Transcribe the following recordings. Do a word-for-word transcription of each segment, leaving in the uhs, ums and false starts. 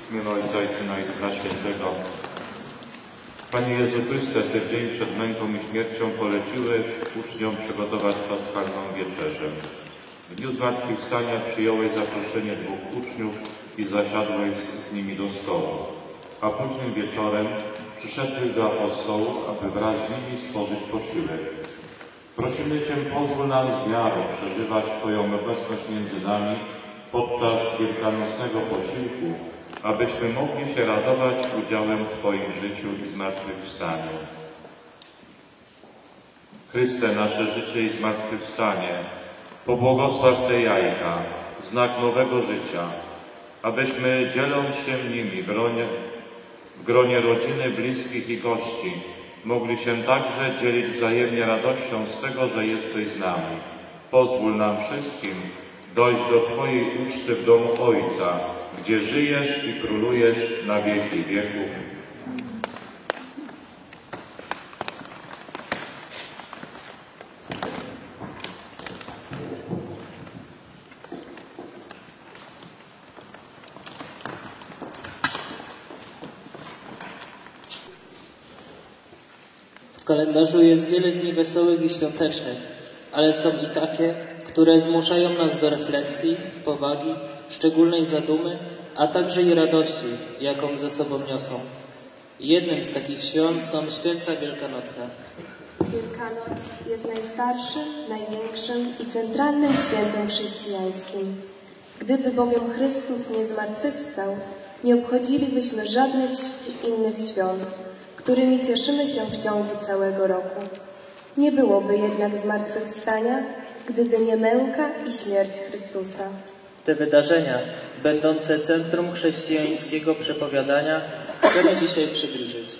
W imię Ojca i Syna i Ducha Świętego. Panie Jezu Chryste, Ty w dzień przed męką i śmiercią poleciłeś uczniom przygotować paschalną wieczerzę. W dniu zmartwychwstania przyjąłeś zaproszenie dwóch uczniów i zasiadłeś z nimi do stołu. A późnym wieczorem przyszedłeś do apostołów, aby wraz z nimi stworzyć posiłek. Prosimy Cię, pozwól nam z wiarą przeżywać Twoją obecność między nami podczas wielkanocnego posiłku, abyśmy mogli się radować udziałem w Twoim życiu i zmartwychwstaniu. Chryste, nasze życie i zmartwychwstanie, pobłogosław te jajka, znak nowego życia, abyśmy, dzieląc się nimi w gronie, w gronie rodziny, bliskich i gości, mogli się także dzielić wzajemnie radością z tego, że jesteś z nami. Pozwól nam wszystkim dojść do Twojej uczty w domu Ojca, gdzie żyjesz i królujesz na wieki wieków. W kalendarzu jest wiele dni wesołych i świątecznych, ale są i takie, które zmuszają nas do refleksji, powagi, szczególnej zadumy, a także i radości, jaką ze sobą niosą. Jednym z takich świąt są święta wielkanocne. Wielkanoc jest najstarszym, największym i centralnym świętem chrześcijańskim. Gdyby bowiem Chrystus nie zmartwychwstał, nie obchodzilibyśmy żadnych innych świąt, którymi cieszymy się w ciągu całego roku. Nie byłoby jednak zmartwychwstania, gdyby nie męka i śmierć Chrystusa. Te wydarzenia, będące centrum chrześcijańskiego przepowiadania, chcemy dzisiaj przybliżyć.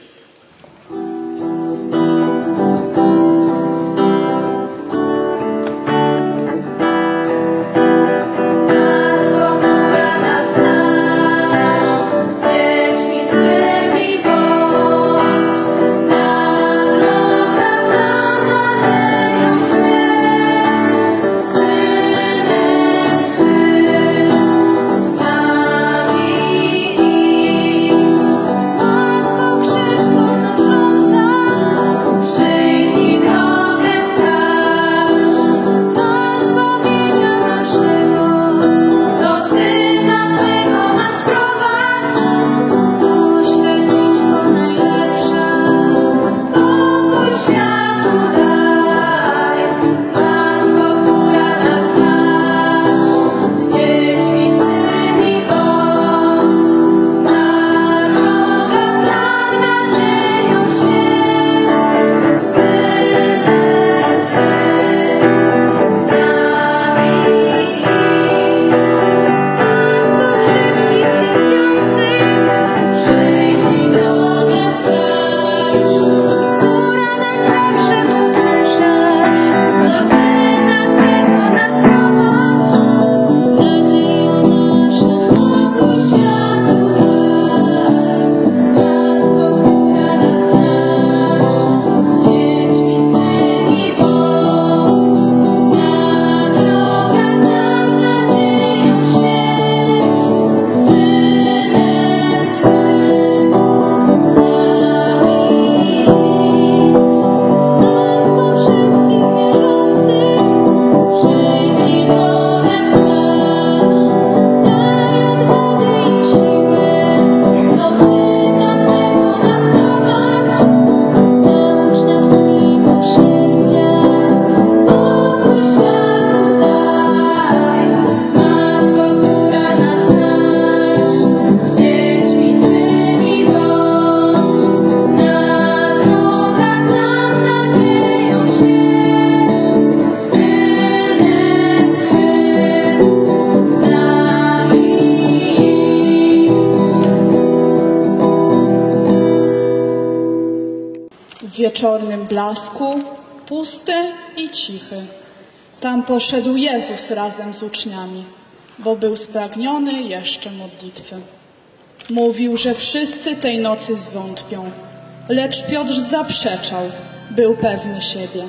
W wieczornym blasku, pusty i cichy, tam poszedł Jezus razem z uczniami, bo był spragniony jeszcze modlitwy. Mówił, że wszyscy tej nocy zwątpią, lecz Piotr zaprzeczał, był pewny siebie.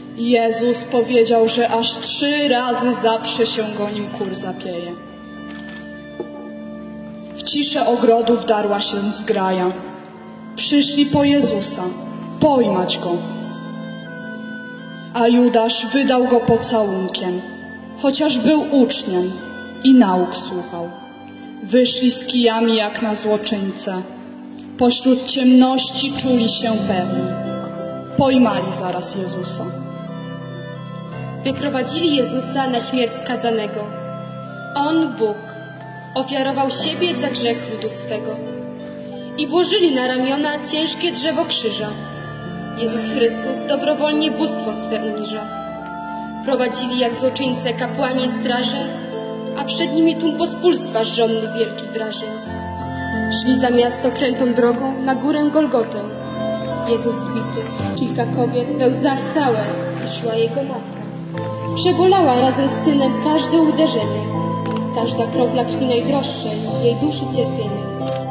Jezus powiedział, że aż trzy razy zaprze się go, nim kur zapieje. W ciszę ogrodu wdarła się zgraja. Przyszli po Jezusa, pojmać Go. A Judasz wydał Go pocałunkiem, chociaż był uczniem i nauk słuchał. Wyszli z kijami jak na złoczyńcę. Pośród ciemności czuli się pewni. Pojmali zaraz Jezusa. Wyprowadzili Jezusa na śmierć skazanego. On, Bóg, ofiarował siebie za grzech ludu swego. I włożyli na ramiona ciężkie drzewo krzyża. Jezus Chrystus dobrowolnie bóstwo swe uniża. Prowadzili jak złoczyńcę kapłani i straże, a przed nimi tłum pospólstwa żonnych wielkich wrażeń. Szli za miasto krętą drogą na górę Golgotę. Jezus zbity, kilka kobiet we łzach całe i szła jego matka. Przebolała razem z synem każde uderzenie, każda kropla krwi najdroższej, jej duszy cierpienie.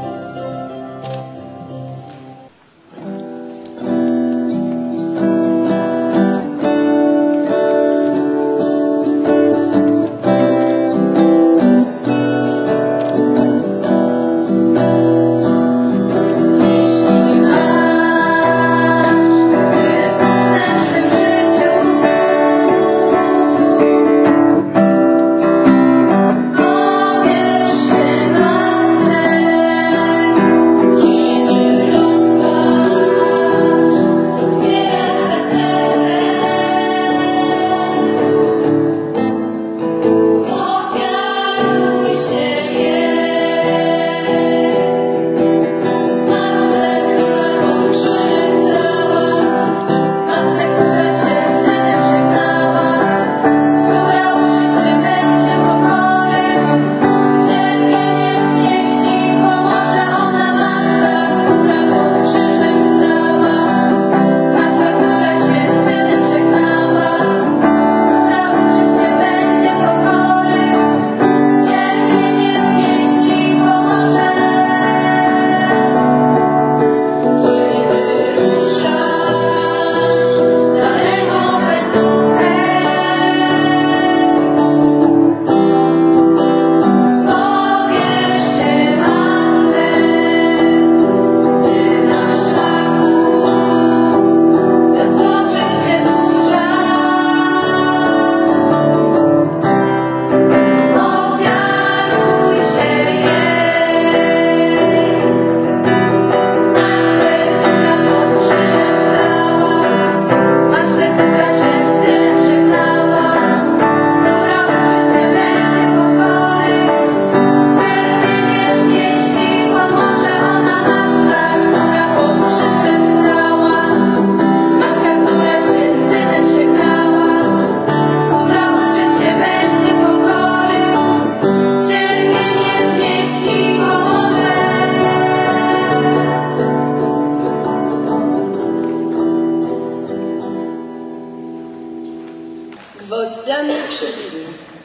Gwoździami przybili,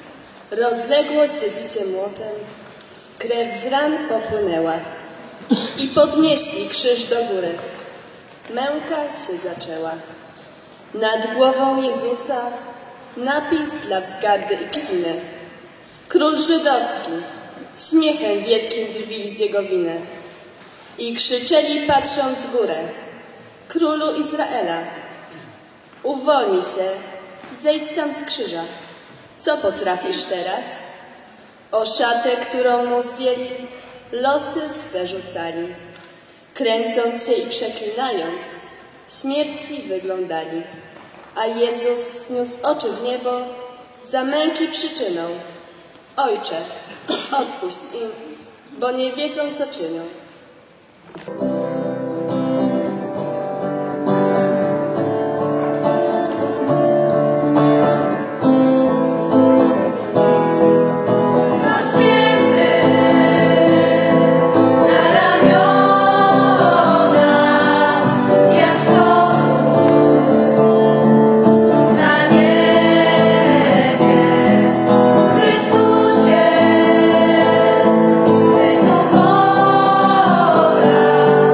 rozległo się bicie młotem, krew z ran popłynęła i podnieśli krzyż do góry. Męka się zaczęła. Nad głową Jezusa napis dla wzgardy i kpiny. Król żydowski, śmiechem wielkim drwili z jego winy. I krzyczeli patrząc w górę: Królu Izraela, uwolnij się, zejdź sam z krzyża. Co potrafisz teraz? O szatę, którą mu zdjęli, losy swe rzucali. Kręcąc się i przeklinając, śmierci wyglądali. A Jezus zniósł oczy w niebo za męki przyczyną. Ojcze, odpuść im, bo nie wiedzą, co czynią. Synu Boga.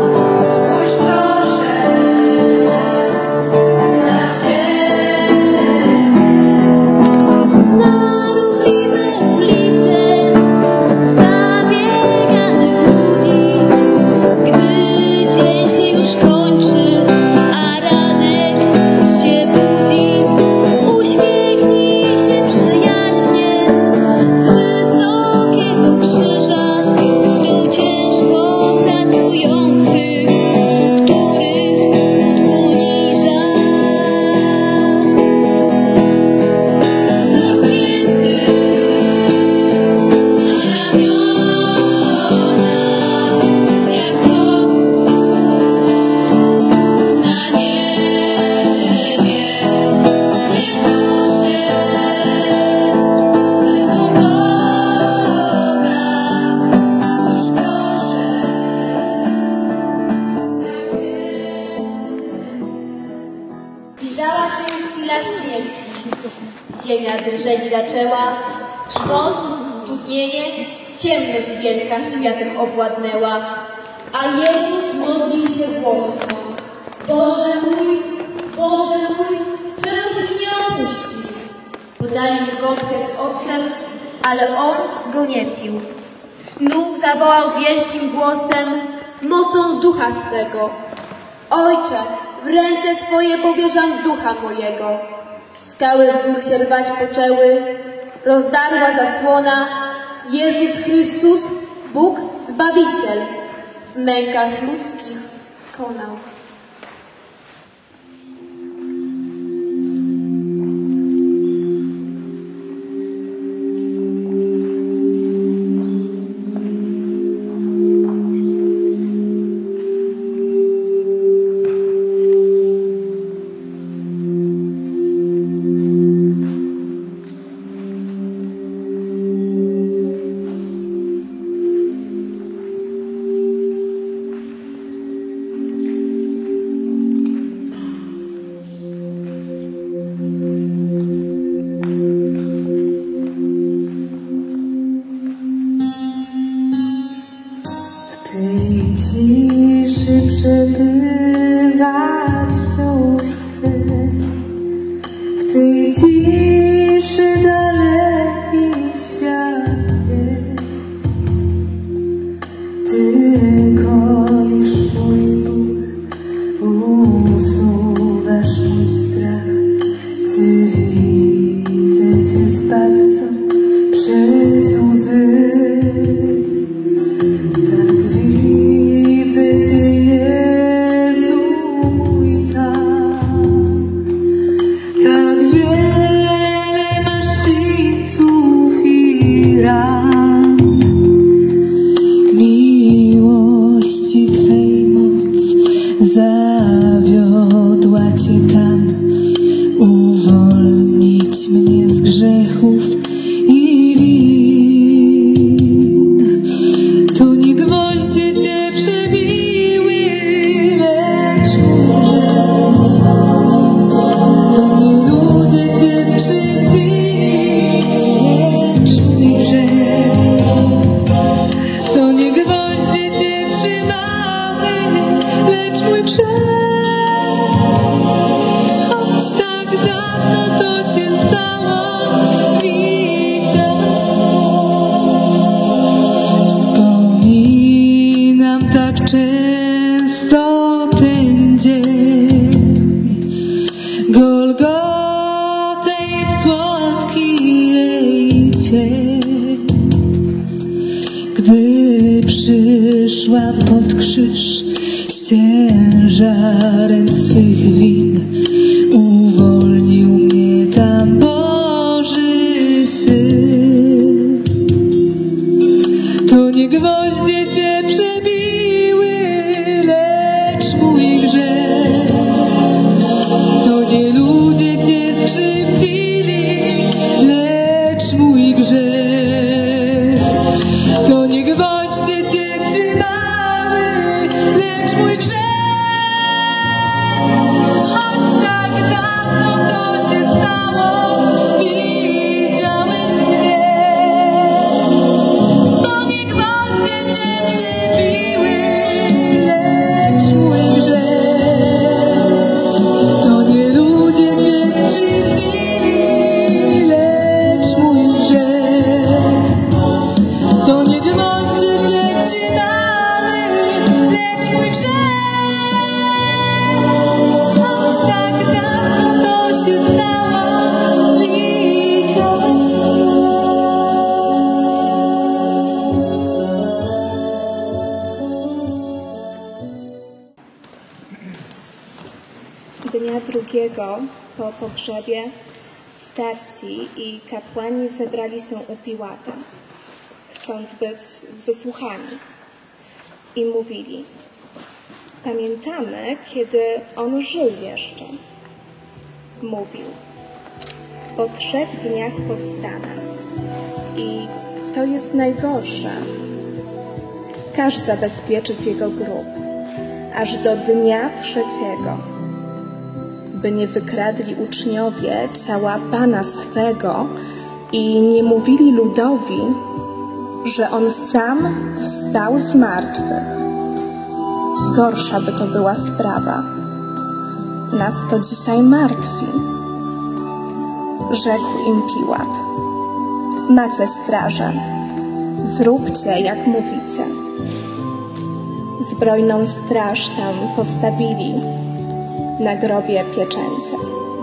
istnienie, ciemność wielka światem owładnęła, a Jezus modlił się głośno. Boże mój, Boże mój, czemuś mnie opuścił? Podali mu gąbkę z octem, ale on go nie pił. Znów zawołał wielkim głosem, mocą ducha swego. Ojcze, w ręce Twoje powierzam ducha mojego. Skały z gór się rwać poczęły, rozdarła zasłona. Jezus Chrystus, Bóg Zbawiciel, w mękach ludzkich skonał. Ciszy przebywać wciąż chcę, w tej ciszy daleki świat jest. Tylko już mój Bóg, usuwasz mój strach. Ty widzę Cię Zbawcą przez łzy. Zawiodła Cię tam, uwolnić mnie z grzechów i win. To nie gwoździe Cię przebiły, lecz to nie ludzie Cię skrzywdzili, lecz mój grzech. To nie gwoździe Cię trzymały, lecz mój grzech. Często ten dzień Golgoty i słodki jej cień, gdy przyszłam pod krzyż z ciężarem swych win, uwolnił mnie tam Boży Syn. To nie gwoździe Cię przebiły, lecz mój grzech. To nie ludzie Cię skrzywdzili, lecz mój grzech. To nie gwoździe Cię trzymały, lecz mój grzech. Choć tak dawno to się stało, widziałeś mnie. To nie gwoździe Cię przybiły, lecz mój grzech. To nie ludzie Cię skrzywdzili, lecz mój grzech. To nie gwoździe Cię trzymały, lecz mój grzech. Choć tak dawno to się stało, widziałeś mnie. Dnia drugiego po pogrzebie starsi i kapłani zebrali się u Piłata, chcąc być wysłuchani. I mówili: pamiętamy, kiedy on żył jeszcze. Mówił: po trzech dniach powstanę. I to jest najgorsze. Każ zabezpieczyć jego grób, aż do dnia trzeciego, by nie wykradli uczniowie ciała Pana swego i nie mówili ludowi, że On sam wstał z martwych. Gorsza by to była sprawa. Nas to dzisiaj martwi. Rzekł im Piłat: macie straże, zróbcie jak mówicie. Zbrojną straż tam postawili, na grobie pieczęcie.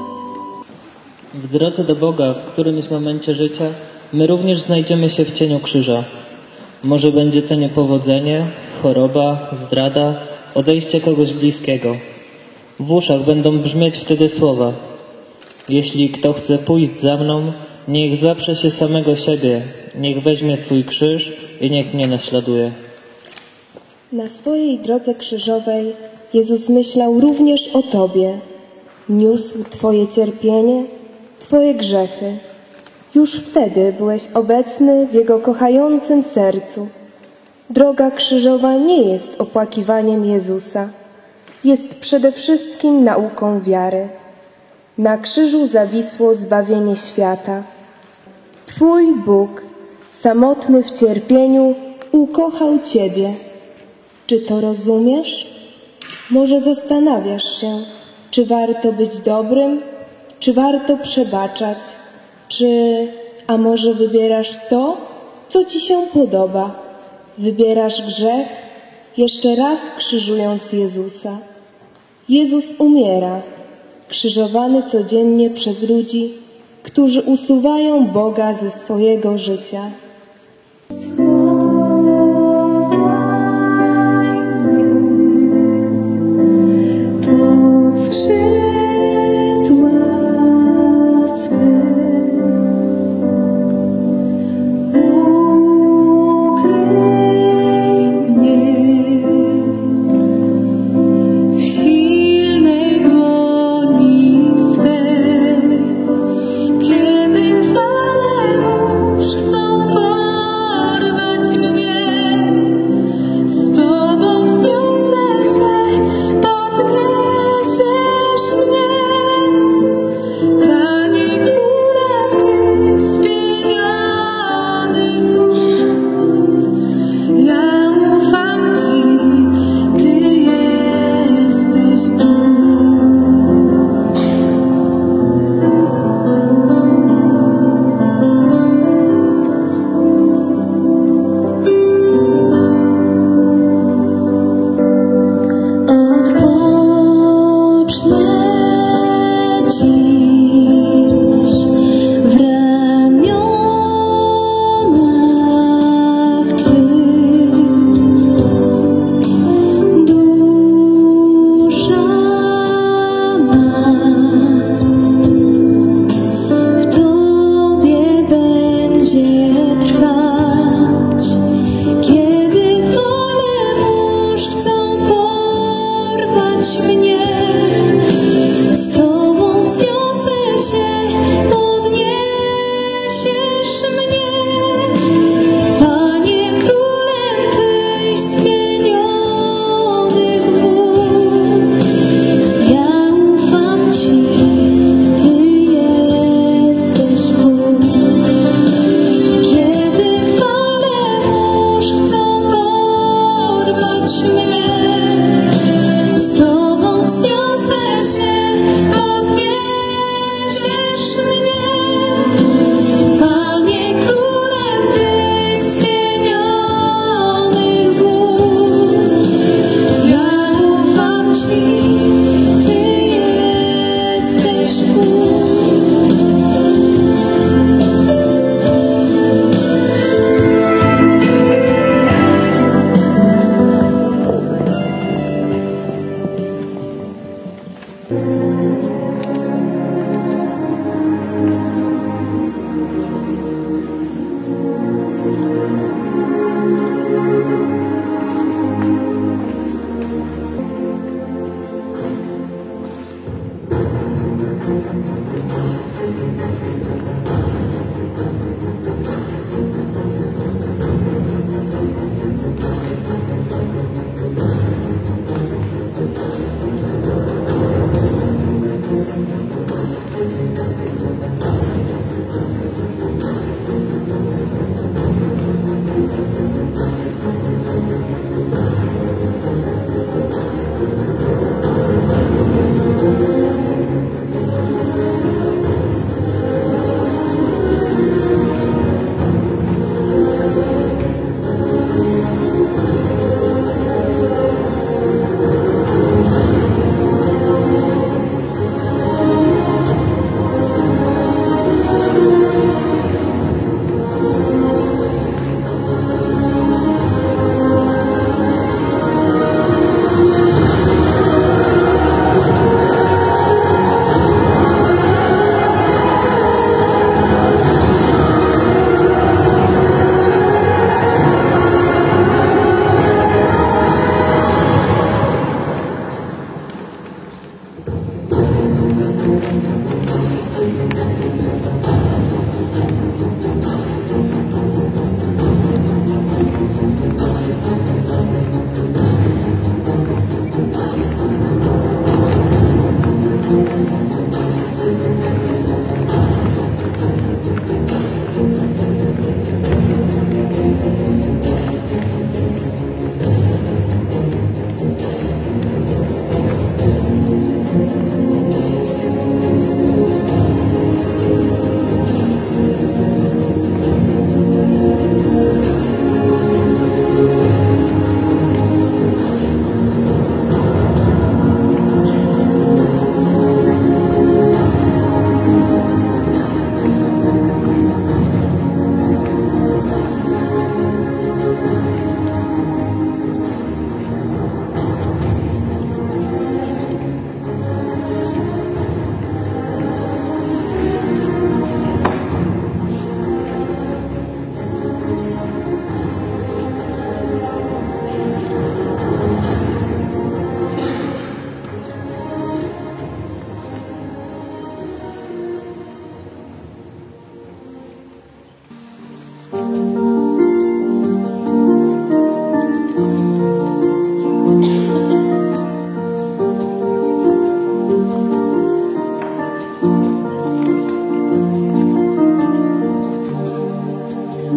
W drodze do Boga, w którymś momencie życia, my również znajdziemy się w cieniu krzyża. Może będzie to niepowodzenie, choroba, zdrada, odejście kogoś bliskiego. W uszach będą brzmieć wtedy słowa: jeśli kto chce pójść za mną, niech zaprze się samego siebie, niech weźmie swój krzyż i niech mnie naśladuje. Na swojej drodze krzyżowej Jezus myślał również o Tobie. Niósł Twoje cierpienie, Twoje grzechy. Już wtedy byłeś obecny w Jego kochającym sercu. Droga krzyżowa nie jest opłakiwaniem Jezusa. Jest przede wszystkim nauką wiary. Na krzyżu zawisło zbawienie świata. Twój Bóg, samotny w cierpieniu, ukochał Ciebie. Czy to rozumiesz? Może zastanawiasz się, czy warto być dobrym, czy warto przebaczać, czy, a może wybierasz to, co Ci się podoba. Wybierasz grzech, jeszcze raz krzyżując Jezusa. Jezus umiera, krzyżowany codziennie przez ludzi, którzy usuwają Boga ze swojego życia. Pod skrzydła swe ukryj mnie w silnej dłoni swej, kiedy fale mórz chcą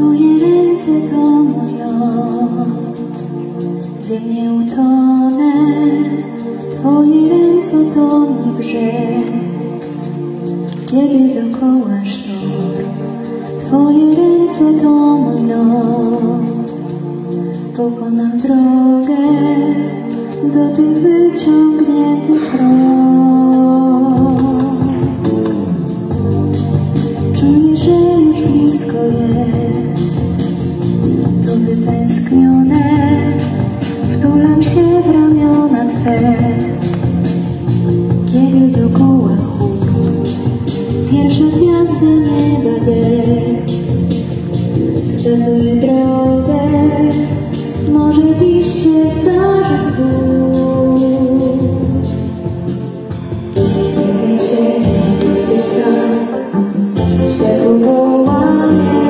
Twoje ręce to mój lot, we mnie utonę. Twoje ręce to mój brzeg, kiedy dokoła sztorm. Twoje ręce to mój lot, pokonam drogę do tych wyciągniętych rąk. Czuję, że już blisko jest to wytęsknione. Wtulam się w ramiona Twe, kiedy dokoła huk. Pierwsza gwiazda nieba gest wskazuje drogę. Może dziś się zdarzy cud. Widzę Cię, jesteś tam, światło woła mnie.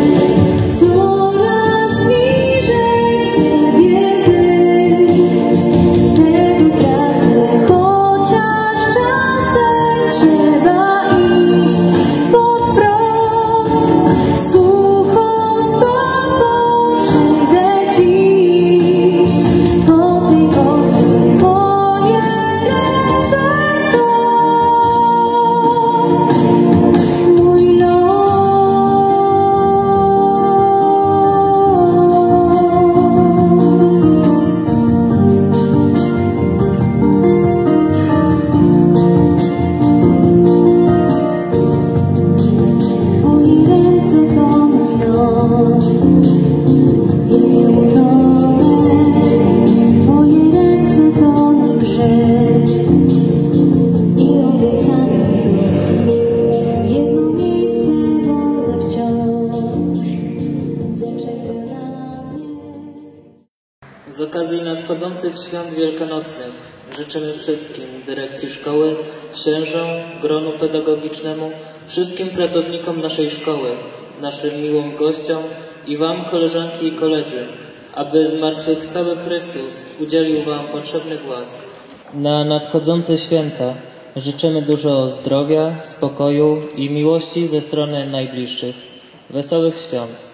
Coraz bliżej Ciebie być, tego pragnę, chociaż czasem trzeba iść pod prąd. Suchą stopą przyjdę dziś, po tej wodzie Twoje ręce to mój los. Twoje ręce to mój lot, w nie utonę. Twoje ręce to mój brzeg i obiecany dom. Jedno miejsce wolne wciąż zaczeka na mnie. Z okazji nadchodzących świąt wielkanocnych życzymy wszystkim dyrekcji szkoły, księżom, gronu pedagogicznemu, wszystkim pracownikom naszej szkoły, naszym miłym gościom i Wam, koleżanki i koledzy, aby zmartwychwstały Chrystus udzielił Wam potrzebnych łask. Na nadchodzące święta życzymy dużo zdrowia, spokoju i miłości ze strony najbliższych. Wesołych świąt!